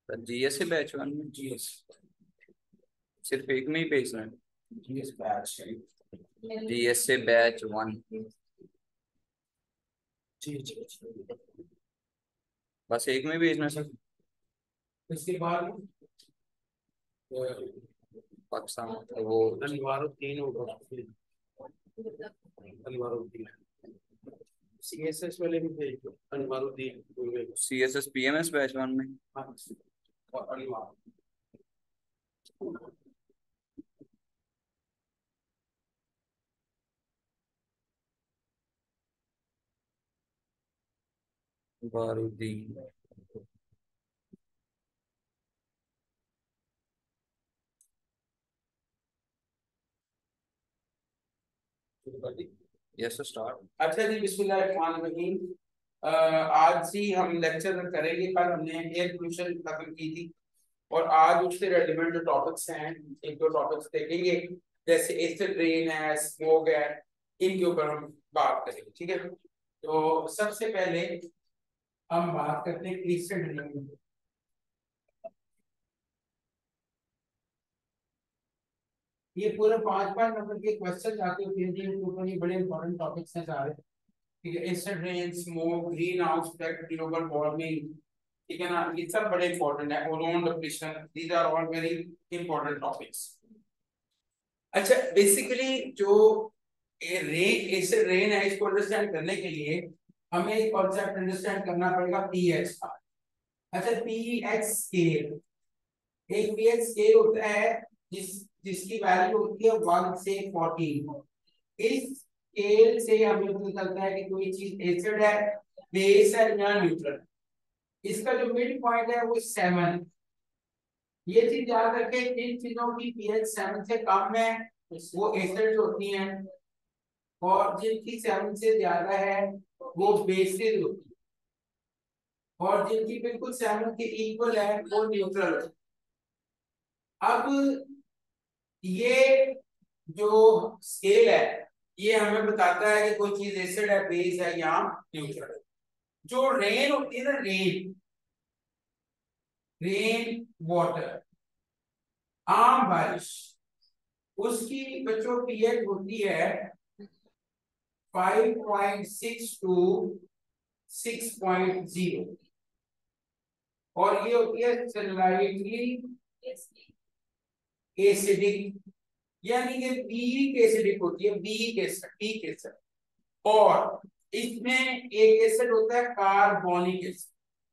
GS से batch one में GS सिर्फ एक में ही भेजना है। जीएस बैच जीएस से बैच वन जी जी जी। बस एक में भेजना सर। इसके बाद पाकिस्तान वो अनिवारुद्दीन होगा, अनिवारुद्दीन सीएसएस वाले भी भेज दो, Aniwaruddin. CSS PMS batch one में। हाँ, और अनिवार बारूदीन यस स्टार्ट। अच्छा जी, बिस्मिल्लाहिर्रहमानिर्रहीम। आज ही हम लेक्चर करेंगे। कल हमने एयर पोल्यूशन खत्म की थी और आज उससे रेलिवेंट जो टॉपिक्स हैं, एक दो टॉपिक्स देखेंगे, जैसे एसिड रेन है, स्मोक है, इनके ऊपर हम बात करेंगे। ठीक है, तो सबसे पहले हम बात करते हैं एसिड रेन। ये पूरे 5-5 नंबर के क्वेश्चन आते होते हैं जिनके ऊपर ये बड़े इंपॉर्टेंट टॉपिक्स हैं सारे। ठीक है, acid rain, smoke, greenhouse effect, global warming, ठीक है ना, ये सब बड़े इंपॉर्टेंट है। Ozone depletion, these are all very important topics. अच्छा, बेसिकली जो एसिड रेन है, इसको अंडरस्टैंड करने के लिए हमें एक कॉन्सेप्ट अंडरस्टैंड करना पड़ेगा, पीएच का। अच्छा, पीएच स्केल, एक पीएच स्केल होता है जिसकी वैल्यू होती है 1 से 14। इस स्केल से हमें पता चलता है कि कोई चीज एसिड है, बेस है या न्यूट्रल। इसका जो मिड पॉइंट है वो 7। ये चीज याद रखें, जिन चीजों की पीएच 7 से कम है वो एसिड होती हैं, और जिनकी 7 से ज्यादा है वो बेसिस होती है, और जिनकी बिल्कुल 7 के इक्वल है वो न्यूट्रल होती है। अब ये जो स्केल है ये हमें बताता है कि कोई चीज एसिड है, बेस है या न्यूट्रल है। जो रेन होती है ना, रेन, रेन वाटर, आम बारिश, उसकी बच्चों पीएच होती है 5.6 टू 6.0, और ये होती है स्लाइटली एसिडिक, यानी कि वीक एसिडिक होती है, वीक एसिड, वीक एसिड। और इसमें एक एसिड होता है कार्बोनिक एसिड,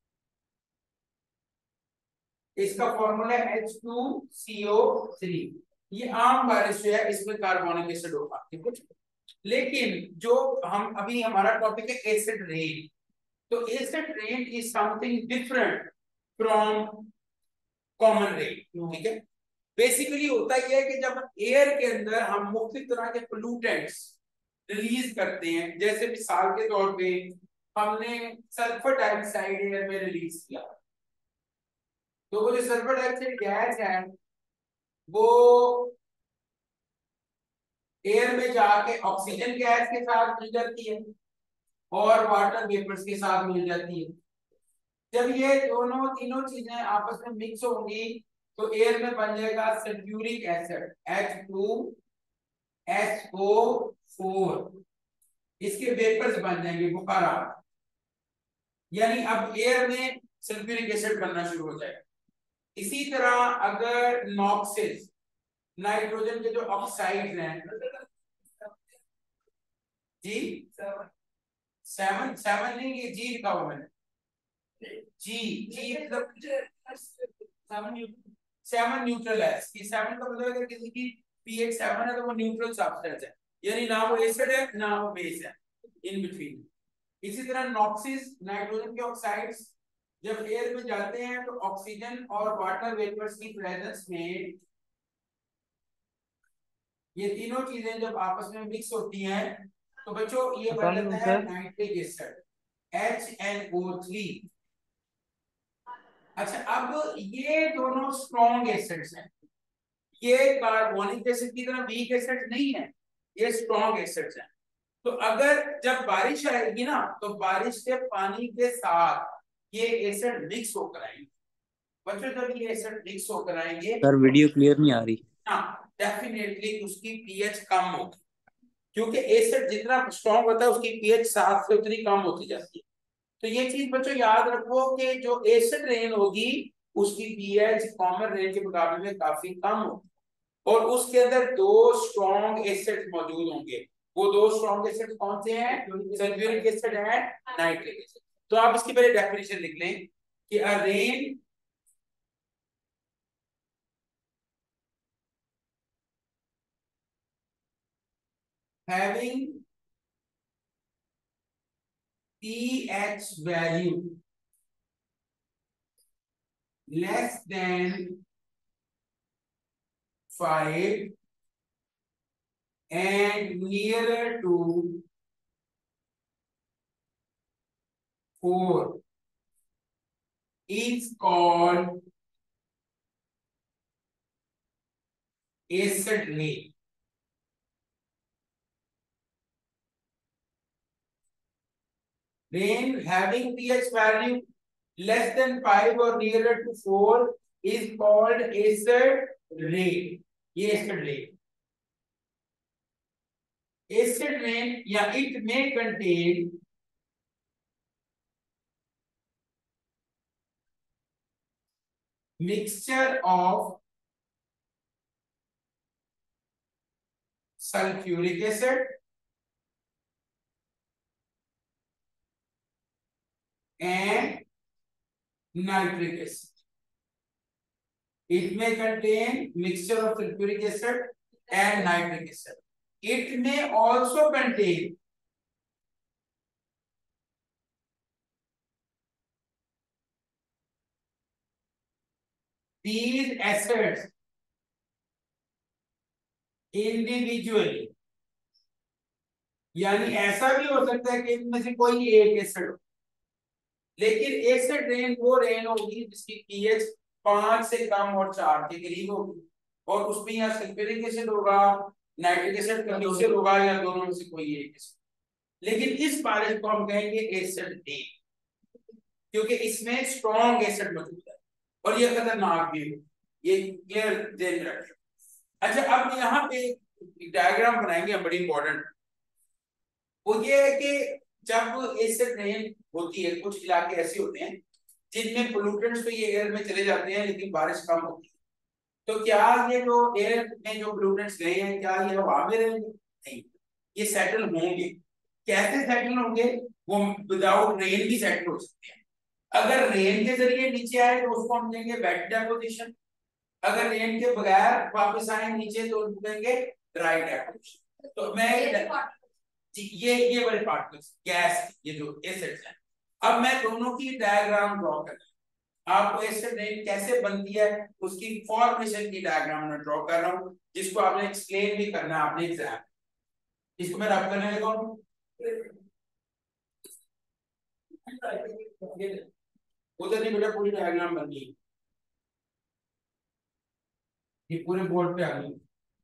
इसका फॉर्मूला है H2CO3। ये आम बारिश जो है इसमें कार्बोनिक एसिड होगा, ठीक है। लेकिन जो हम अभी हमारा टॉपिक है एसिड रेन, तो acid rain is something different from common rain. ठीक है, बेसिकली होता यह है कि जब एयर के अंदर हम मुख्तलिफ तरह के पोल्यूटेंट्स रिलीज करते हैं, जैसे मिसाल के तौर पे हमने सल्फर डाइऑक्साइड एयर में रिलीज किया, तो वो जो सल्फर डाइऑक्साइड गैस है वो एयर में जाके ऑक्सीजन गैस के साथ मिल जाती है और वाटर वेपर्स के साथ मिल जाती है। जब ये दोनों तीनों चीजें आपस में मिक्स होंगी तो एयर में बन जाएगा सल्फ्यूरिक एसिड H2SO4। इसके वेपर्स बन जाएंगे, बुखारात, यानी अब एयर में सल्फ्यूरिक एसिड बनना शुरू हो जाएगा। इसी तरह अगर नॉक्सिस, नाइट्रोजन के जो ऑक्साइड्स हैं जी, 7 नहीं, ये जी लिखा हुआ मैंने, जी जी मतलब 7 न्यूट्रल है। ये 7 का मतलब अगर किसी की पीएच 7 है तो वो न्यूट्रल सब्सटेंस है, यानी ना वो एसिड है ना वो बेस है, इन बिटवीन। इसी तरह नॉक्सिस, नाइट्रोजन के ऑक्साइड्स, जब एयर में जाते हैं तो ऑक्सीजन और वाटर वेपर्स की प्रेजेंस में ये तीनों चीजें जब आपस में मिक्स होती हैं तो बच्चों ये बन जाता है नाइट्रिक एसिड, HNO3। अच्छा, अब ये दोनों स्ट्रॉन्ग एसिड्स हैं, ये कार्बोनिक एसिड की तरह वीक एसिड नहीं है, ये स्ट्रॉन्ग एसिड्स हैं। तो अगर जब बारिश आएगी ना तो बारिश के पानी के साथ ये एसिड मिक्स होकर आएंगे, बच्चों जब ये एसिड मिक्स होकर आएंगे, सर वीडियो क्लियर नहीं आ रही। हाँ डेफिनेटली उसकी पीएच कम होगी, क्योंकि एसिड जितना स्ट्रॉन्ग होता है उसकी पीएच 7 से उतनी कम होती जाती है। तो ये चीज बच्चों याद रखो कि जो एसिड रेन होगी उसकी पीएच कॉमन रेन के मुकाबले में काफी कम होगी, और उसके अंदर दो स्ट्रॉन्ग एसिड मौजूद होंगे। वो दो स्ट्रॉन्ग एसिड कौन से हैं? सल्फ्यूरिक एसिड है, नाइट्रिक एसिड। तो आप इसकी पहले डेफिनेशन लिख लें कि a rain having pH value less than 5 and nearer to 4 is called acid rain. Rain having pH value less than 5 or nearer to 4 is called acid rain. ये acid rain. Acid rain, yeah, it may contain mixture of sulfuric acid and nitric acid. It may contain mixture of sulfuric acid and nitric acid. It may also contain these acids individually. यानी ऐसा भी हो सकता है कि इनमें से कोई एक एसिड हो, लेकिन एसिड रेन वो रेन होगी जिसकी पीएच 5 से कम और 4 के करीब होगी, और उसमें या सल्फ्यूरिक एसिड होगा, नाइट्रिक एसिड का मिक्सचर होगा, या दोनों में से कोई एक एसिड। लेकिन इस बारिश को हम कहेंगे एसिड रेन, क्योंकि इसमें स्ट्रॉन्ग एसिड मौजूद है और ये खतरनाक भी है, ये क्लियर ध्यान रखें। अच्छा, अब यहाँ पे डायग्राम बनाएंगे हम, बड़ी इंपॉर्टेंट। वो ये है कि जब एसिड रेन होती है, कुछ इलाके ऐसे होते हैं जिनमें पोल्यूटेंट्स तो ये एयर में चले जाते हैं लेकिन बारिश कम होती है। तो क्या ये जो एयर में जो पोल्यूटेंट्स गए हैं, क्या ये हवा में रहेंगे? नहीं, ये सेटल होंगे। कैसे सेटल होंगे? वो विदाउट रेन भी सेटल हो सकते हैं। अगर रेन के जरिए नीचे आए तो उसको हम देंगे वेट डेपोजिशन, अगर रेन के बगैर वापस आए नीचे तो उसको देंगे ड्राई डेपोजिशन। तो मैं ये वाले पार्टिकल्स गैस, ये जो एसिड्स हैं, अब मैं दोनों की डायग्राम ड्रॉ कर रहा हूं। आपको एसिड रेन कैसे बनती है उसकी फॉर्मेशन की डायग्राम में ड्रॉ कर रहा हूं, जिसको आपने एक्सप्लेन भी करना है अपने एग्जाम। इसको मैं रब करने लगा हूं, उधर नहीं बेटा, पूरी डायग्राम बन गई, ये पूरे बोर्ड पे आ गई।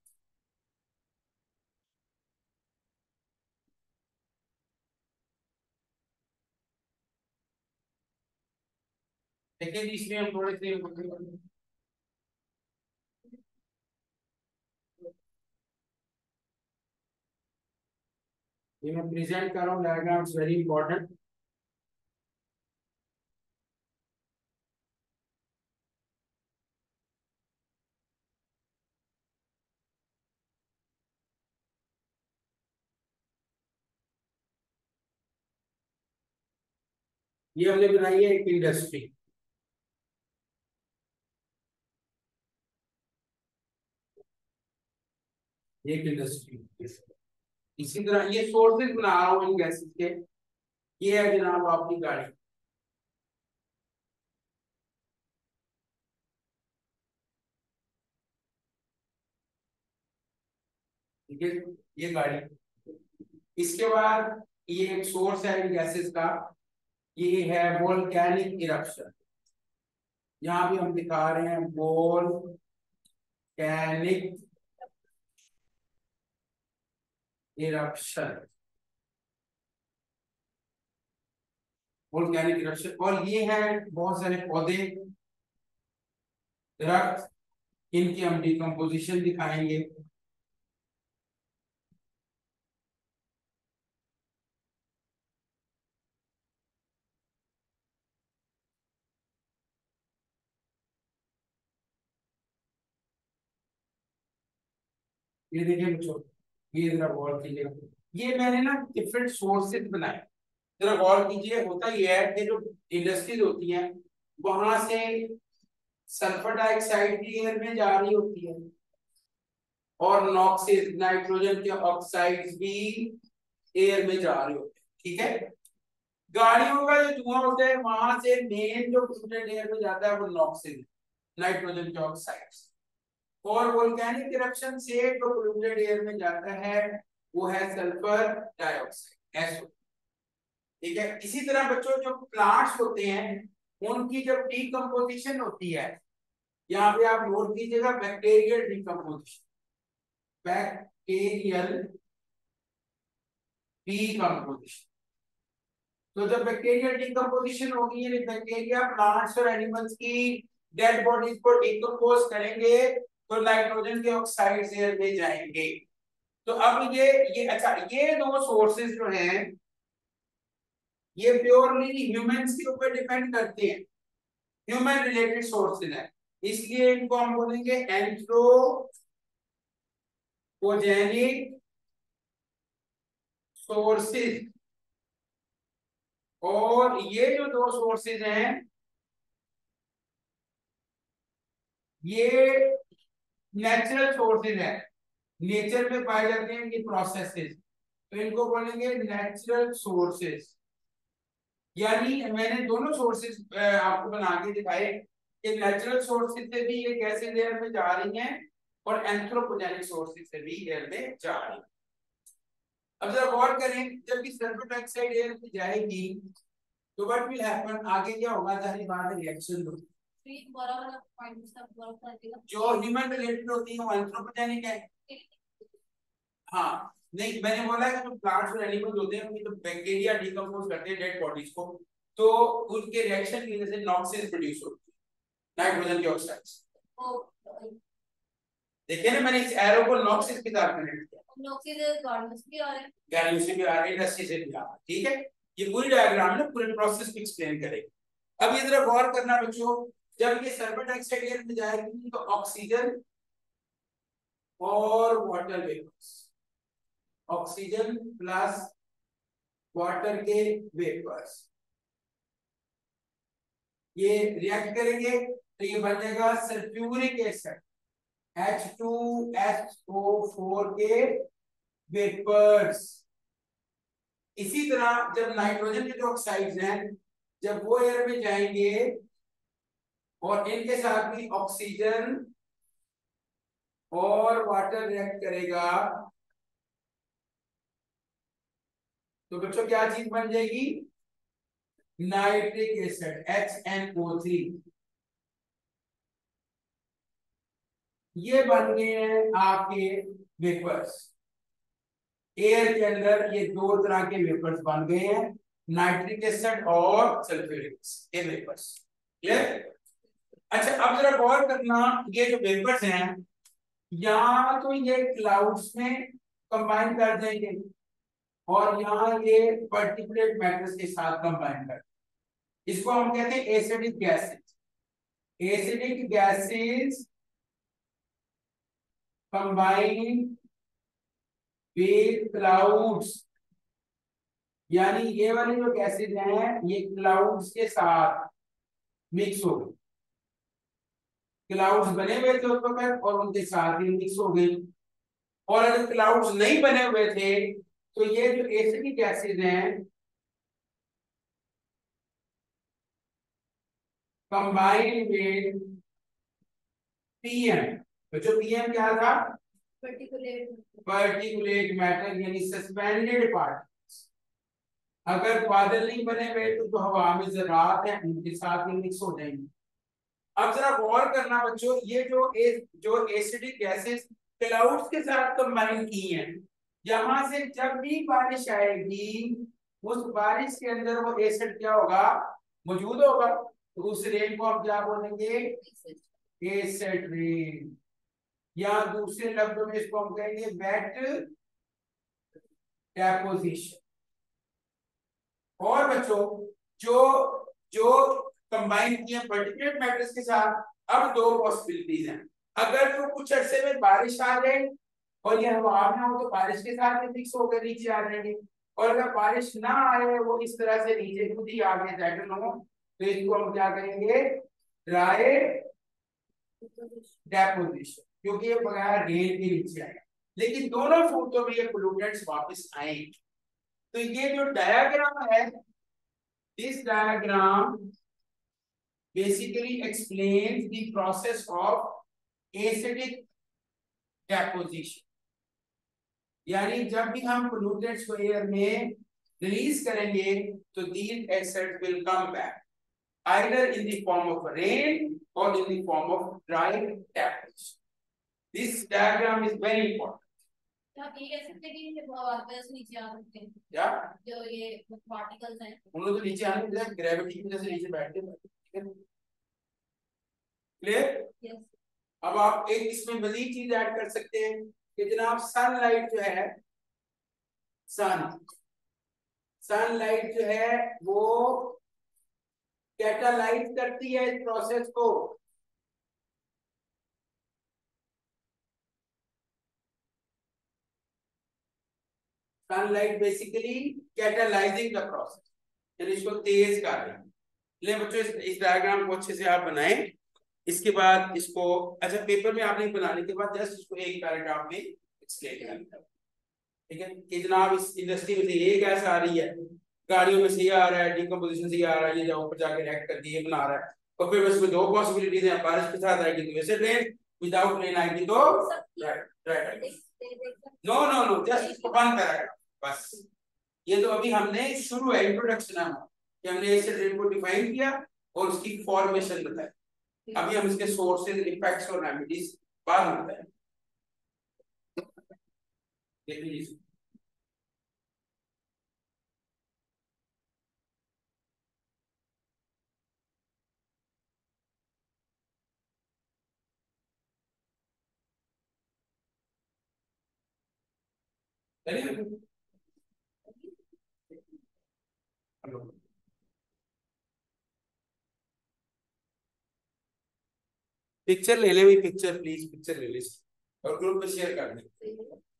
लेकिन इसमें हम थोड़े से ये मैं प्रेजेंट कर रहा हूँ डायग्राम, इट्स वेरी इंपॉर्टेंट। ये हमने बनाई है एक इंडस्ट्री, एक इंडस्ट्री। इसी तरह ये सोर्सेज बना रहा हूँ इन गैसेस के। ये है जनाब आपकी गाड़ी, ठीक है, ये गाड़ी। इसके बाद ये एक सोर्स है इन गैसेस का, ये है वोल्केनिक इरप्शन। यहाँ भी हम दिखा रहे हैं वोल्केनिक इरप्शन, वोल्केनिक इरप्शन। और ये है बहुत सारे पौधे, दरख्त, इनकी हम डिकम्पोजिशन दिखाएंगे। ये देखिए बच्चों, ये जरा गौर कीजिएगा, ये मैंने ना डिफरेंट सोर्सेज बनाए। जरा गौर कीजिए, होता ये है कि जो इंडस्ट्रीज होती हैं वहां से सल्फर डाइऑक्साइड की एयर में जा रही होती है, और नॉक्सिस नाइट्रोजन के ऑक्साइड्स भी एयर में जा रहे होते हैं, ठीक है। गाड़ियों का जो धुआं होता है वहां से मेन जो पोल्यूटेड एयर में जाता है वो नॉक्सिस, नाइट्रोजन के ऑक्साइड्स, और वोल्केनिक इरप्शन से जो पोल्यूटेड एयर में जाता है वो है सल्फर डाइऑक्साइड, SO, ठीक है। इसी तरह बच्चों जो प्लांट्स होते हैं उनकी जब डीकम्पोजिशन होती है, यहाँ पे आप नोट कीजिएगा बैक्टीरियल डीकम्पोजिशन, बैक्टीरियल डीकम्पोजिशन। तो जब बैक्टीरियल डीकम्पोजिशन होगी, यानी बैक्टीरिया प्लांट्स और एनिमल्स की डेड बॉडीज को डीकम्पोज करेंगे तो नाइट्रोजन के ऑक्साइड्स एयर में जाएंगे। तो अब ये अच्छा, ये दो सोर्सेज जो हैं ये प्योरली ह्यूमंस के ऊपर डिपेंड करते हैं, ह्यूमन रिलेटेड सोर्सेज हैं, इसलिए इनको हम बोलेंगे एंथ्रोपोजेनिक सोर्सेज। और ये जो दो सोर्सेज हैं ये नेचुरल सोर्सेज हैं, नेचर में पाए जाते हैं ये प्रोसेसेस, तो इनको बोलेंगे नेचुरल सोर्सेज। यानी मैंने दोनों सोर्सेज आपको बना के दिखाए कि नेचुरल सोर्सेज से भी ये गैसेज एयर में जा रही हैं और एंथ्रोपोजेनिक सोर्सेज से भी एयर में जा रही हैं। अब जरा गौर करें, जब भी सल्फर डाइऑक्साइड एयर में जाएगी तो व्हाट विल हैपन, आगे क्या होगा, जाहिर बात है रिएक्शन होगी। जो ह्यूमन रिलेटेड होती है वो एंथ्रोपोजेनिक है। हाँ, नहीं मैंने बोला है कि जो प्लांट्स और एनिमल्स होते हैं उनकी तो बैक्टीरिया डिकम्पोज करते हैं डेड बॉडीज को, तो उनके रिएक्शन की वजह से नॉक्सिस प्रोड्यूस होती है, नाइट्रोजन के ऑक्साइड्स। देखिए ना, मैंने इस एरो को नॉक्सिस के साथ कनेक्ट किया, नॉक्सिस गार्डन्स भी आ रहे हैं, गार्डन्स भी आ रहे हैं, इंडस्ट्री से भी आ रहे हैं, ठीक है। ये पूरी डायग्राम में पूरे प्रोसेस को एक्सप्लेन करेगी। अब ये जरा गौर करना बच्चों, जब ये सल्फर डाइऑक्साइड एयर में जाएगी तो ऑक्सीजन और water vapours, oxygen plus water के वेपर्स ये रिएक्ट करेंगे तो ये बन जाएगा सल्फ्यूरिक एसिड, H2SO4 के वेपर्स। इसी तरह जब नाइट्रोजन के जो ऑक्साइड्स हैं जब वो एयर में जाएंगे और इनके साथ भी ऑक्सीजन और वाटर रिएक्ट करेगा तो बच्चों क्या चीज बन जाएगी, नाइट्रिक एसिड, HNO3। ये बन गए हैं आपके वेपर्स। एयर के अंदर ये दो तरह के वेपर्स बन गए हैं, नाइट्रिक एसिड और सल्फ्यूरिक एसिड, ये वेपर्स। क्लियर? अच्छा, अब जरा गौर करना, ये जो वेपर्स हैं यहाँ तो ये क्लाउड्स में कंबाइन कर देंगे और यहाँ ये पर्टिकुलेट मैटर्स के साथ कंबाइन कर, इसको हम कहते हैं acidic gases. Acidic gases combine with clouds, यानी ये वाली जो गैसेज हैं ये क्लाउड्स के साथ मिक्स हो गई, क्लाउड्स बने हुए थे उस वक्त और उनके साथ ही मिक्स हो गई। और अगर क्लाउड्स नहीं बने हुए थे तो ये जो एसिडिक गैसेज हैं कंबाइन विद पीएम, तो जो पीएम क्या था, पर्टिकुलेट मैटर यानी सस्पेंडेड पार्टिकल्स। अगर बादल नहीं बने हुए तो जो हवा में ज़रात है उनके साथ ही मिक्स हो जाएंगे। अब जरा गौर करना बच्चों, ये जो एसिडिक गैसेस क्लाउड्स के साथ कंबाइन की हैं, यहां से जब भी बारिश आएगी उस बारिश के अंदर वो एसिड क्या होगा, मौजूद होगा, तो उस रेन को हम क्या बोलेंगे, एसिड रेन, या दूसरे लफ्जों में इसको हम कहेंगे वेट डेपोजिशन। और बच्चों जो जो कंबाइन किए पर्टिकुलेट मैटर्स के साथ, अब दो पॉसिबिलिटीज हैं। अगर तो कुछ अरसे में बारिश आ जाए और ये हवा में हो तो बारिश के साथ में मिक्स होकर नीचे आ जाएंगे, और अगर बारिश ना आए, वो इस तरह से नीचे खुद ही आ गए सेटल हो, तो इसको हम क्या कहेंगे, ड्राई डेपोजिशन, क्योंकि ये बगैर रेन के नीचे आएगा। लेकिन दोनों सूरतों में ये पोल्यूटेंट्स वापस आएंगे। तो ये जो डायग्राम है, this diagram basically explains the process of acidic deposition। यानी जब भी हम पोल्यूटेंट्स को एयर में रिलीज करेंगे तो these acids will come back either in the form of rain or in the form of dry deposition। This diagram is very important। क्या जो ये पार्टिकल्स हैं उन्होंने तो नीचे आने की ग्रेविटी की वजह से नीचे बैठते हैं। क्लियर? यस अब आप एक इसमें मजीद चीज ऐड कर सकते हैं कि जनाब सनलाइट जो है, सनलाइट जो है वो कैटालाइज करती है इस प्रोसेस को। Sunlight basically catalysing the process, यानी इसको तेज कर रही है। ले बच्चों इस डायग्राम को अच्छे से आप बनाएं। इसके बाद इसको अच्छा पेपर में आपने बनाने के बाद जस्ट इसको एक पैराग्राफ में एक्सप्लेन करना, ठीक है, कि जनाब इस इंडस्ट्री में से ये गैस आ रही है, गाड़ियों में से ये आ रहा है, डिकम्पोजिशन से ये आ रहा है, ये ऊपर जाके रिएक्ट करके ये बना रहा है। और फिर इसमें दो पॉसिबिलिटीज हैं, बारिश के साथ आएगी तो वैसे रेन, विदाउट रेन आएगी तो right. No no no, just इसको बंद करा बस। ये तो अभी हमने शुरू है, इंट्रोडक्शन है कि हमने एसिड रेन को डिफाइन किया और उसकी फॉर्मेशन बताई। अभी हम इसके सोर्सेज, इफेक्ट्स और रेमेडीज बाद में बताएं। देख लीजिए पिक्चर ले ले भाई, पिक्चर प्लीज, पिक्चर ले ले और ग्रुप में शेयर कर दे।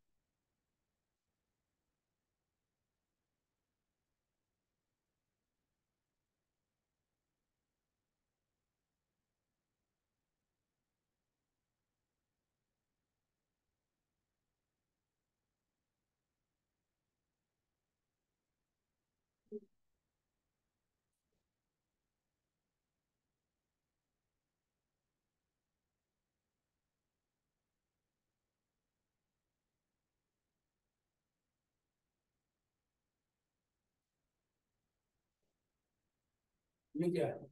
ये क्या है?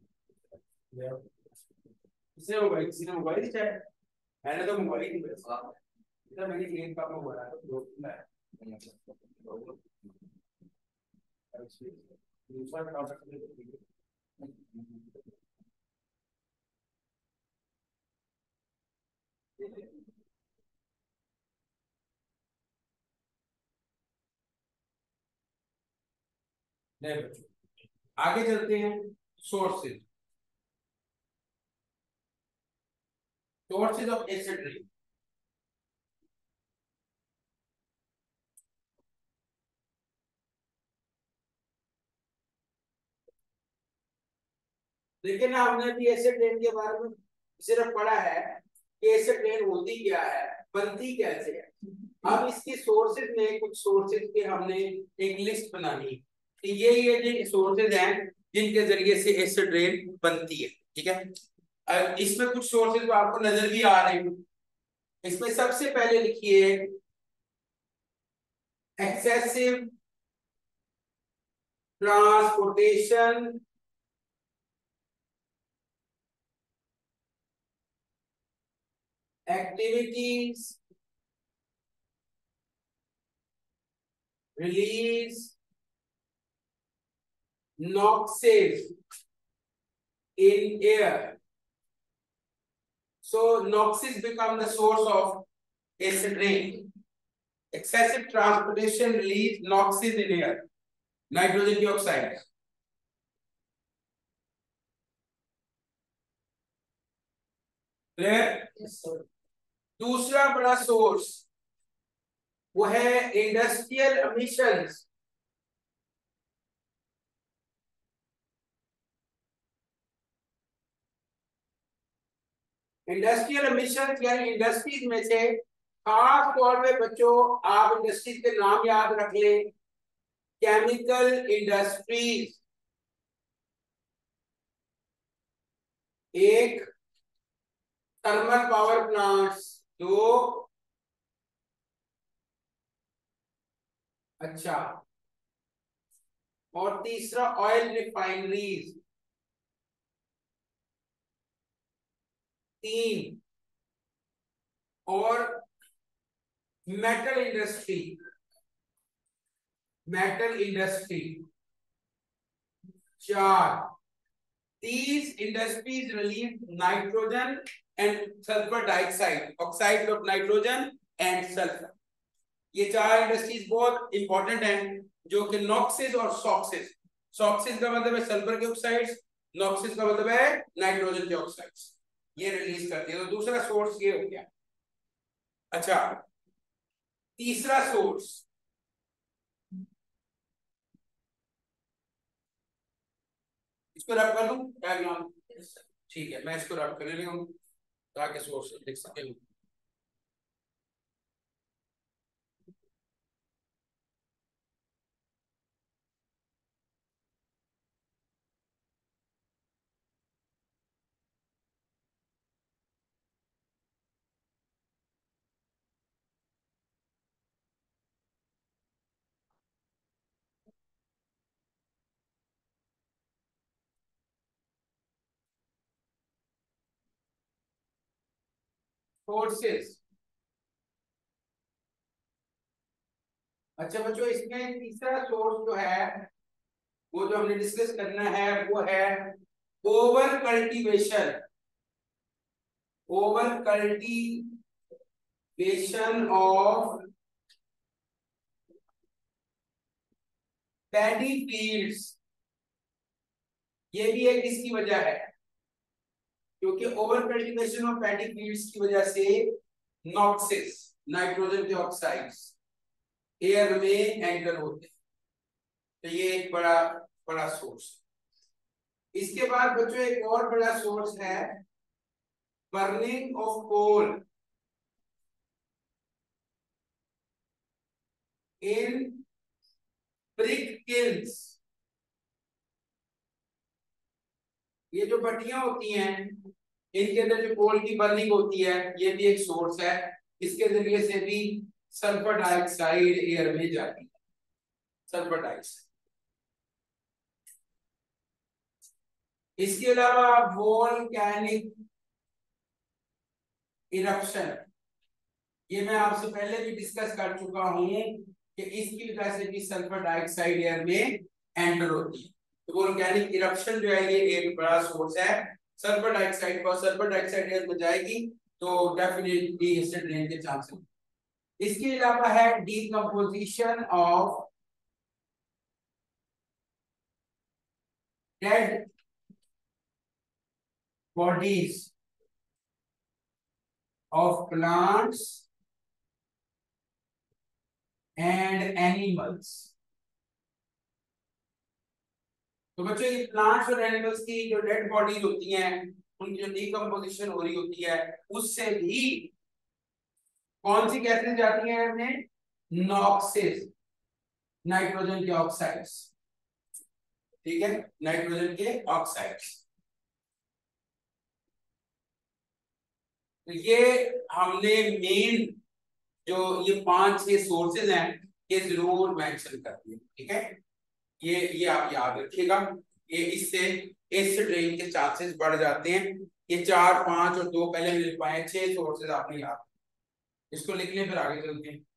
किसी ने मोबाइल ही चाहे, मैंने तो मोबाइल ही बस इतना मैंने एक का मोबाइल है तो दूसरा टॉपिक नहीं बच्चों, आगे चलते हैं। Sources, sources of acid rain. लेकिन हमने भी एसिड रेन के बारे में सिर्फ पढ़ा है कि एसिड रेन होती क्या है, बनती कैसे है। अब इसकी सोर्सेज में कुछ सोर्सेज के हमने एक लिस्ट बनानी है कि ये जो सोर्सेज हैं जिनके जरिए से एसिड रेन बनती है, ठीक है। इसमें कुछ सोर्सेज आपको नजर भी आ रहे हैं। इसमें सबसे पहले लिखिए excessive transportation activities release noxes in air So noxious become the source of acid rain. Excessive transportation release noxious in air. Nitrogen dioxide. Clear? दूसरा बड़ा सोर्स वो है इंडस्ट्रियल एमिशंस। इंडस्ट्रियल एमिशंस यानी इंडस्ट्रीज में से, खास तौर पे बच्चों आप इंडस्ट्रीज के नाम याद रख लें। केमिकल इंडस्ट्रीज, एक थर्मल पावर प्लांट्स, दो अच्छा और तीसरा ऑयल रिफाइनरीज, तीन और मेटल इंडस्ट्री, मेटल इंडस्ट्री चार। These industries release nitrogen and sulfur dioxide, oxide of nitrogen and sulfur। ये चार इंडस्ट्रीज बहुत इंपॉर्टेंट हैं, जो कि नॉक्सिस और सॉक्सिस, सॉक्सिस का मतलब है सल्फर के ऑक्साइड्स, नॉक्सिस का मतलब है नाइट्रोजन के ऑक्साइड्स, ये रिलीज करती है। तो दूसरा सोर्स ये हो गया। अच्छा, तीसरा सोर्स इसको रब कर दूं डायग्राम? ठीक है, मैं इसको रब कर ले रहा हूं ताकि सोर्स लिख सके। सोर्सेस, अच्छा बच्चों इसमें तीसरा सोर्स जो है वो जो हमने डिस्कस करना है वो है over cultivation, over cultivation of paddy fields. ये भी एक इसकी वजह है, क्योंकि over cultivation of paddy fields की वजह से नॉक्सिस, नाइट्रोजन के ऑक्साइड्स एयर में एंटर होते हैं। तो ये एक बड़ा बड़ा सोर्स। इसके बाद बच्चों एक और बड़ा सोर्स है burning of coal in brick kilns. ये जो भट्टियां होती हैं इनके अंदर जो कोल की बर्निंग होती है, ये भी एक सोर्स है। इसके जरिए से भी सल्फर डाइऑक्साइड एयर में जाती है, सल्फर डाइऑक्साइड। इसके अलावा वोल्केनिक इरप्शन, ये मैं आपसे पहले भी डिस्कस कर चुका हूं कि इसकी वजह से भी सल्फर डाइऑक्साइड एयर में एंटर होती है। तो वोल्केनिक इरप्शन जो है ये एक बड़ा सोर्स है सल्फर डाइऑक्साइड का। सल्फर डाइऑक्साइड एयर में जाएगी तो डेफिनेटली एसिड रेन के चांसेस। इसके अलावा है decomposition of dead bodies of plants and animals. तो बच्चों ये प्लांट्स और एनिमल्स की जो डेड बॉडीज होती हैं उनकी जो डीकंपोजिशन हो रही होती है उससे भी कौन सी गैसेस जाती हैं इनमें? नॉक्सिस, नाइट्रोजन के ऑक्साइड्स। ठीक है, नाइट्रोजन के ऑक्साइड्स। तो ये हमने मेन जो ये 5-6 सोर्सेज हैं ये जरूर मेंशन कर दिए। ठीक है, ये आप याद रखिएगा, ये इससे एसिड रेन के चांसेस बढ़ जाते हैं। ये 4, 5 और 2 पहले मिल पाए, 6 सोर्सेज आपने याद, इसको लिख लें फिर आगे चलते हैं।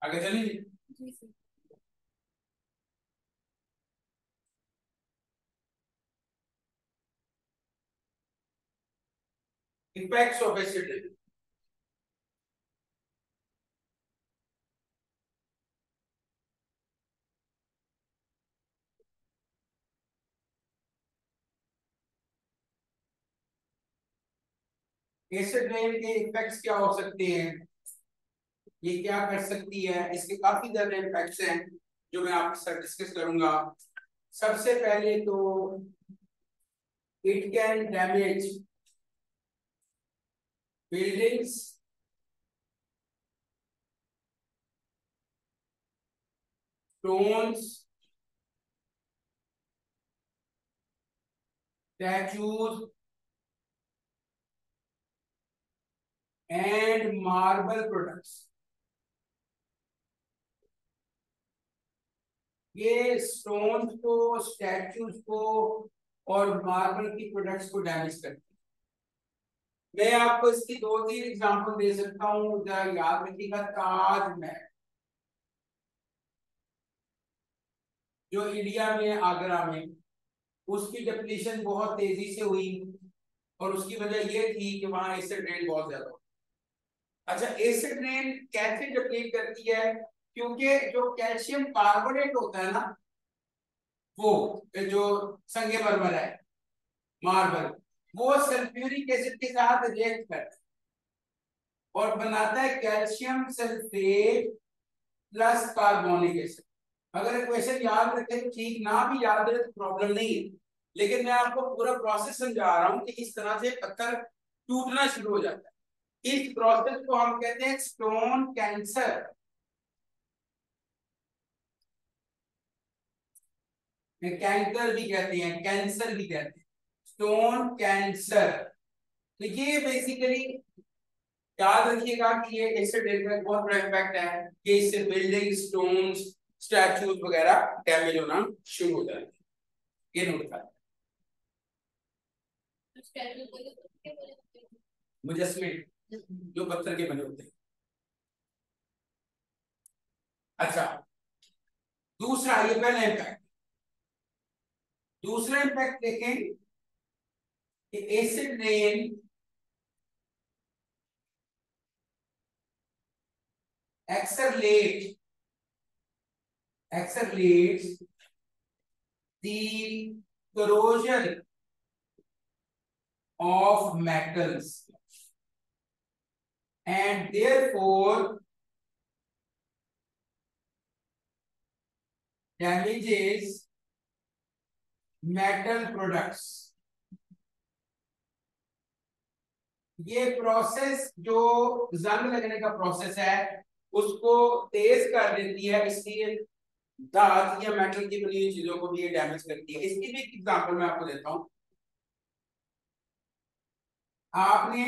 आगे चलिए। जी sir. Effects of acid rain. Acid rain के इफेक्ट्स क्या हो सकते हैं, ये क्या कर सकती है, इसके काफी ज्यादा इफेक्ट्स हैं जो मैं आपके साथ डिस्कस करूंगा। सबसे पहले तो it can damage buildings, stones, statues and marble products. ये स्टोन्स को, स्टैचूज को और मार्बल की प्रोडक्ट्स को डैमेज करती है। मैं आपको इसकी 2-3 एग्जांपल दे सकता हूँ, जरा याद रखिएगा। ताजमहल जो इंडिया में, आगरा में, उसकी डिप्लीशन बहुत तेजी से हुई और उसकी वजह ये थी कि वहां एसिड रेन बहुत ज्यादा हुआ। अच्छा, एसिड रेन कैसे डिप्लीट करती है, क्योंकि जो कैल्शियम कार्बोनेट होता है ना, वो जो संगमरमर है, मार्बल, वो सल्फ्यूरिक एसिड के साथ रिएक्ट करता है और बनाता है calcium sulphate plus carbonic acid. अगर इक्वेशन याद रखें तो ठीक, ना भी याद रहे तो प्रॉब्लम नहीं है, लेकिन मैं आपको पूरा प्रोसेस समझा रहा हूं कि इस तरह से पत्थर टूटना शुरू हो जाता है। इस प्रोसेस को हम कहते हैं स्टोन कैंसर। कैंकर भी कहते हैं, कैंसर भी कहते हैं, स्टोन कैंसर। तो ये बेसिकली याद रखिएगा कि ये एसिड रेन का बहुत बड़ा इम्पैक्ट है कि इससे बिल्डिंग, स्टोन्स, स्टैचूज वगैरह डैमेज होना शुरू हो जाते हैं। ये नोट कर मुजस्मे जो पत्थर के बने होते हैं। अच्छा, दूसरा, ये पहला इम्पैक्ट। दूसरा इम्पैक्ट देखें कि acid rain accelerates the corrosion of metals and therefore damages metal products। ये प्रोसेस जो जंग लगने का प्रोसेस है उसको तेज कर देती है, इसलिए धात या मेटल की बनी हुई चीजों को भी ये डैमेज करती है। इसकी भी एक एग्जांपल मैं आपको देता हूं। आपने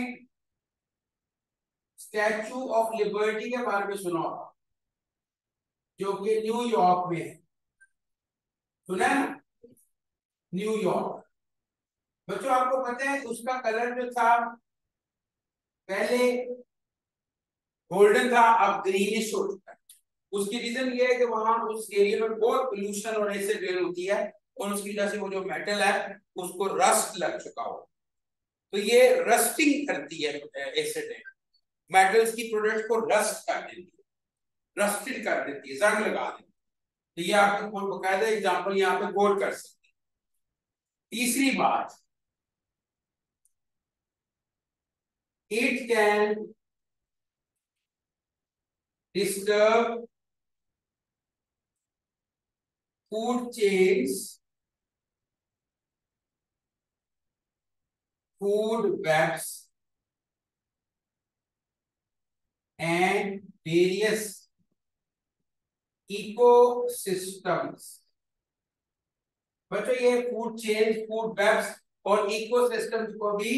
स्टैचू ऑफ लिबर्टी के बारे में सुना होगा, जो कि न्यूयॉर्क में है, सुना है ना? न्यूयॉर्क। बच्चों, आपको पता है उसका कलर जो था, पहले गोल्डन था, अब ग्रीनिश हो चुका है। उसकी रीजन ये है कि वहां उस एरिया में बहुत पोल्यूशन और एसिड रेन होती है और उसकी वजह से वो जो मेटल है उसको रस्ट लग चुका हो, तो ये रस्टिंग करती है। एसिड रेन मेटल्स की प्रोडक्ट को रस्ट कर देती है, रस्टेड कर देती है, जंग लगा देती है। तो ये आपको बकायदा एग्जांपल यहाँ पे कोट कर सकते हैं। तीसरी बात, it can disturb food chains, food webs, and various ecosystems। बच्चों, ये फूड चेन, फूड वेब्स और इकोसिस्टम्स को भी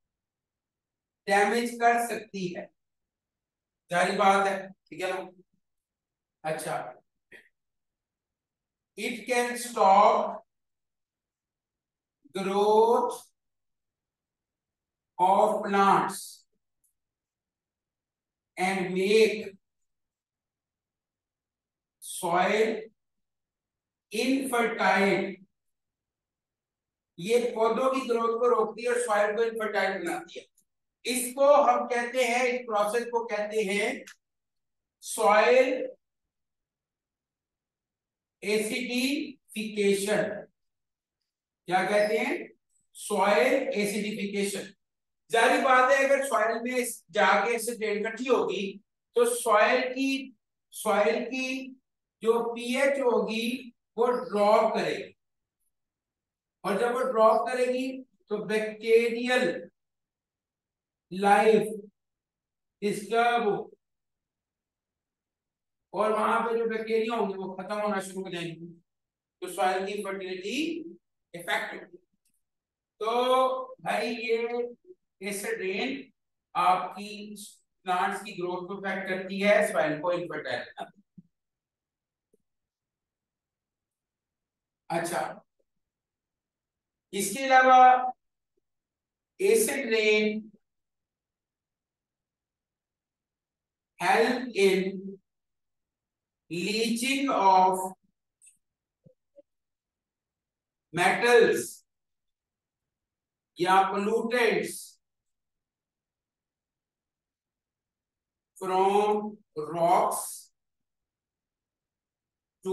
डैमेज कर सकती है। जारी बात है, ठीक है ना? अच्छा, it can stop growth of plants and make soil infertile, ये पौधों की ग्रोथ को रोकती है और सॉइल को इनफर्टाइल बनाती है। इसको हम कहते हैं, इस प्रोसेस को कहते हैं सॉइल एसिडिफिकेशन। क्या कहते हैं? Soil acidification. जारी बात है, अगर सॉइल में जाके एसिड इकट्ठी होगी तो सॉइल की जो पीएच होगी वो ड्रॉप करेगी, और जब वो ड्रॉप करेगी तो बैक्टीरियल लाइफ डिस्टर्ब, और वहां पे जो बैक्टीरिया होंगे वो खत्म होना शुरू हो जाएंगे, तो सॉइल की फर्टिलिटी इफेक्ट होगी। तो भाई ये एसिड रेन आपकी प्लांट्स की ग्रोथ को इफेक्ट करती है, सॉइल को इनफर्टाइल बनाती है। अच्छा, इसके अलावा acid rain help in leaching of metals या pollutants from rocks to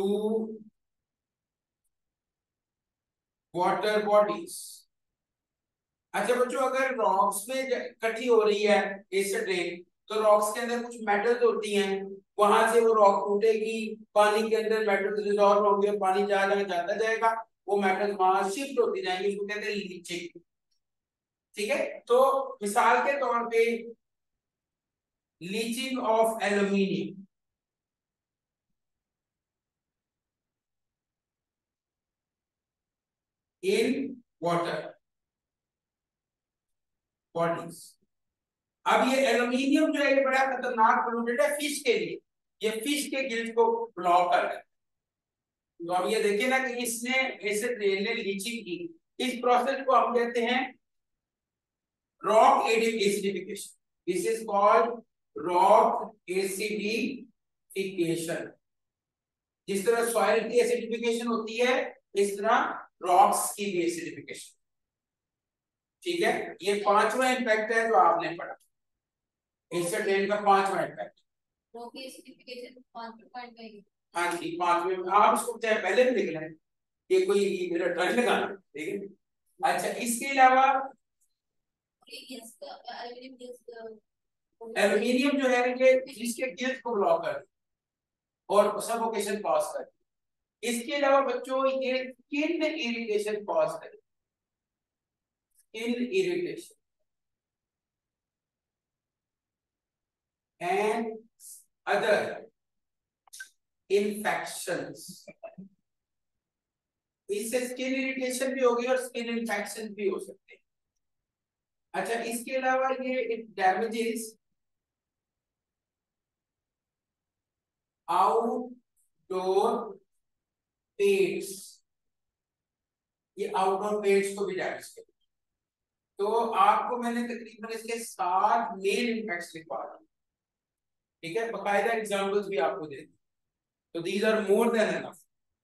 water bodies. अच्छा बच्चों, अगर रॉक्स में इकट्ठी हो रही है एसिड रेन, तो रॉक्स के अंदर कुछ मेटल्स होती हैं, वहां से वो रॉक टूटेगी, पानी के अंदर मेटल्स डिसॉल्व होंगे, पानी जहां जहां जाता जाएगा वो मेटल्स वहां शिफ्ट होती जाएंगी, उसको कहते हैं लीचिंग। ठीक है, तो मिसाल के तौर पे leaching of aluminium, in water bodies. अब ये एल्यूमिनियम जो है ये बड़ा खतरनाक पोल्यूटेंट है फिश के लिए, ये फिश के गिल्स को ब्लॉक कर रहा है। तो अब ये देखिए ना कि इसने एसिड रेन ने लीचिंग की, इस प्रोसेस को हम कहते हैं rock acidification. This is called rock acidification. जिस तरह सॉइल की एसिडिफिकेशन होती है, इस तरह रॉक्स की भी एसिडिफिकेशन। ठीक है, ये पांचवा इम्पैक्ट है जो आपने पढ़ा, एसिड रेन का पांचवा इम्पैक्ट। रोकी एसिडिफिकेशन 5 पॉइंट में। हाँ जी, पांचवें आप इसको चाहे पहले भी लिख लें, ये कोई मेरा टर्न लगाना, ठीक है। अच्छा, इसके अलावा एल्यूमिनियम जो है ये जिसके गिल्स को ब्लॉक कर और सफोकेशन कॉज कर। इसके अलावा बच्चों ये स्किन इरिटेशन कॉज करे, skin irritation and other infections. इससे स्किन इरिटेशन भी होगी और स्किन इन्फेक्शन भी हो सकते हैं। अच्छा, इसके अलावा ये इट डैमेजेस आउटडोर पेट्स, ये आउटडोर पेट्स को भी डैमेज करते। तो आपको मैंने तकरीबन इसके 7 मेन इम्पैक्ट्स लिखवा दिए, ठीक है, बकायदा एग्जांपल्स भी आपको दे दी। तो these are more than enough.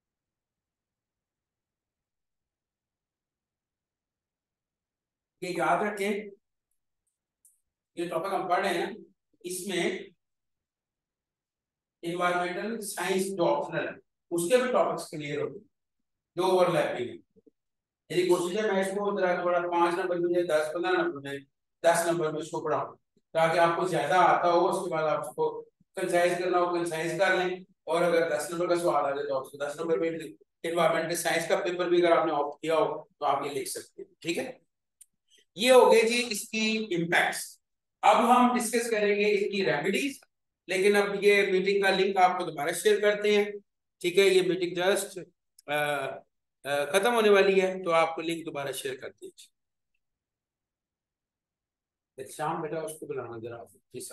ये याद रखें, ये टॉपिक हम पढ़ रहे हैं, इसमें इन्वायरमेंटल साइंस जो ऑप्शनल है उसके भी टॉपिक्स क्लियर हो गए, जो ओवरलैपिंग है। यदि कोशिश है मैं इसको थोड़ा 5 नंबर में 10-15 नंबर में 10 नंबर में इसको पढ़ाऊं, ताकि आपको ज्यादा आता हो, उसके बाद आप उसको कंसाइज करना हो कंसाइज कर लें, और अगर 10 नंबर का सवाल आ जाए तो आपको 10 नंबर में इन्वायरमेंटल साइंस का पेपर भी अगर आपने ऑप्ट किया हो तो आप ये लिख सकते हैं। ठीक है, ये हो गए जी इसकी इम्पैक्ट्स। अब हम डिस्कस करेंगे इसकी रेमेडीज, लेकिन अब ये मीटिंग का लिंक आपको दोबारा शेयर करते हैं। ठीक है, ये मीटिंग जस्ट खत्म होने वाली है, तो आपको लिंक दोबारा शेयर कर दीजिए। शाम बेटा उसको बुलाना जरा, जिस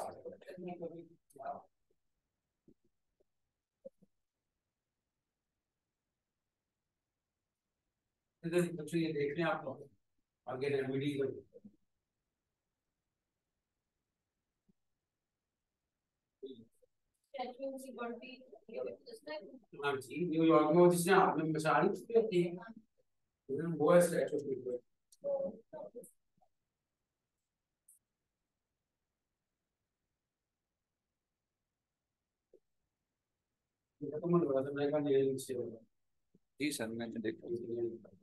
बच्चों ये देख रहे हैं आप लोग आगे रेमेडी। स्टैचू की बॉडी हाँ जी, न्यूयॉर्क में वो जिसने हाथ में मशाल होती है, वो है स्टैचू ऑफ लिबर्टी। तो मन लगा था, मैं कहा ये नीचे होगा। जी सर मैंने देखा।